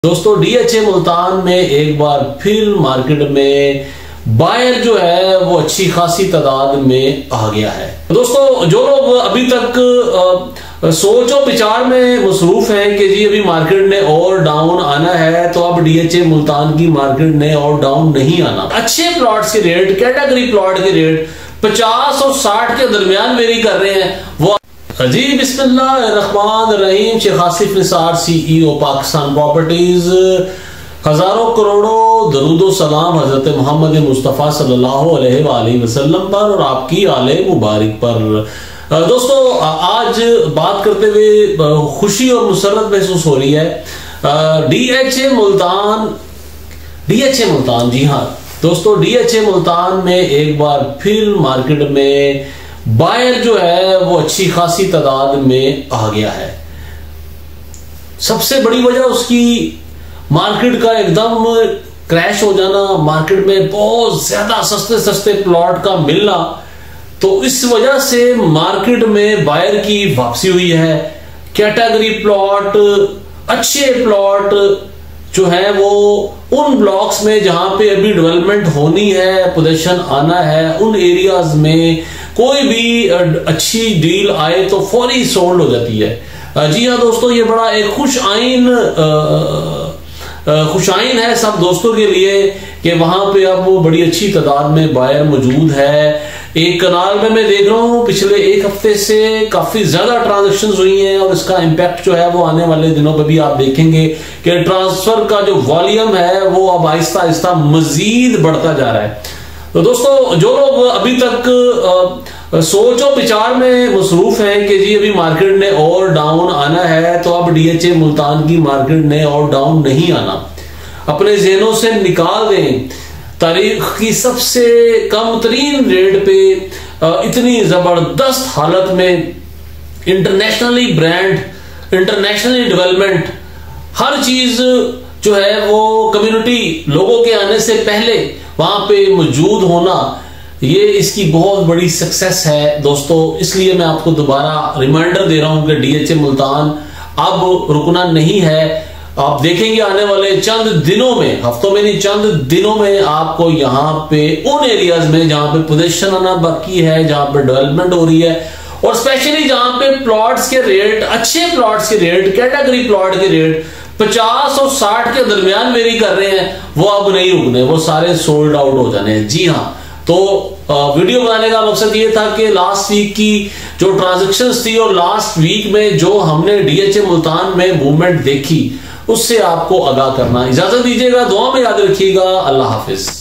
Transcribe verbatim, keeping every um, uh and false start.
दोस्तों डीएचए मुल्तान में एक बार फिर मार्केट में बायर जो है वो अच्छी खासी तादाद में आ गया है। दोस्तों जो लोग अभी तक सोच और विचार में मसरूफ हैं कि जी अभी मार्केट ने और डाउन आना है, तो अब डीएचए मुल्तान की मार्केट ने और डाउन नहीं आना। अच्छे प्लॉट्स के रेट, कैटेगरी प्लॉट के रेट पचास और साठ के दरमियान वेरी कर रहे हैं। वो जी बिस्मिल्लाहिर्रहमानिर्रहीम। शेख आसिफ निसार सीईओ पाकिस्तान प्रॉपर्टीज, हजारों करोड़ों दरूदो सलाम हजरत मोहम्मद मुस्तफ़ा सल्लल्लाहु अलैहि वसल्लम पर और आपकी आले मुबारक पर। दोस्तों आज बात करते हुए खुशी और मुसरत महसूस हो रही है। डीएचए मुल्तान डीएचए मुल्तान जी हाँ दोस्तों, डीएचए मुल्तान में एक बार फिर मार्केट में बायर जो है वो अच्छी खासी तादाद में आ गया है। सबसे बड़ी वजह उसकी मार्केट का एकदम क्रैश हो जाना, मार्केट में बहुत ज्यादा सस्ते सस्ते प्लॉट का मिलना, तो इस वजह से मार्केट में बायर की वापसी हुई है। कैटेगरी प्लॉट, अच्छे प्लॉट जो है वो उन ब्लॉक्स में जहां पे अभी डेवलपमेंट होनी है, पोजीशन आना है, उन एरियाज में कोई भी अच्छी डील आए तो फौरी सोल्ड हो जाती है। जी हाँ दोस्तों, ये बड़ा एक खुश आइन खुश आइन है सब दोस्तों के लिए कि वहां पे अब वो बड़ी अच्छी तादाद में बायर मौजूद है। एक कनाल में मैं देख रहा हूं पिछले एक हफ्ते से काफी ज्यादा ट्रांजैक्शंस हुई हैं और इसका इम्पैक्ट जो है वो आने वाले दिनों पे भी आप देखेंगे कि ट्रांसफर का जो वॉल्यूम है वो अब आहिस्ता आहिस्ता मजीद बढ़ता जा रहा है। तो दोस्तों जो लोग अभी तक सोच और विचार में मसरूफ हैं कि जी अभी मार्केट ने और डाउन आना है, तो अब डीएचए मुल्तान की मार्केट ने और डाउन नहीं आना, अपने ज़हनों से निकाल दें। तारीख की सबसे कम तरीन रेट पे इतनी जबरदस्त हालत में इंटरनेशनली ब्रांड, इंटरनेशनली डेवलपमेंट, हर चीज जो है वो कम्युनिटी लोगों के आने से पहले वहां पे मौजूद होना, ये इसकी बहुत बड़ी सक्सेस है दोस्तों। इसलिए मैं आपको दोबारा रिमाइंडर दे रहा हूं कि डीएचए मुल्तान अब रुकना नहीं है। आप देखेंगे आने वाले चंद दिनों में, हफ्तों में नहीं चंद दिनों में, आपको यहाँ पे उन एरियाज में जहां पे पोजीशन आना बाकी है, जहां पे डेवलपमेंट हो रही है, और स्पेशली जहां पे प्लॉट्स के रेट, अच्छे प्लॉट्स के रेट, कैटेगरी प्लॉट के रेट पचास और साठ के दरमियान वेरी कर रहे हैं, वो अब नहीं रुकने, वो सारे सोल्ड आउट हो जाने हैं। जी हाँ, तो वीडियो बनाने का मकसद ये था कि लास्ट वीक की जो ट्रांजैक्शंस थी और लास्ट वीक में जो हमने डीएचए मुल्तान में मूवमेंट देखी उससे आपको आगाह करना। इजाजत दीजिएगा, दुआ में याद रखिएगा। अल्लाह हाफिज।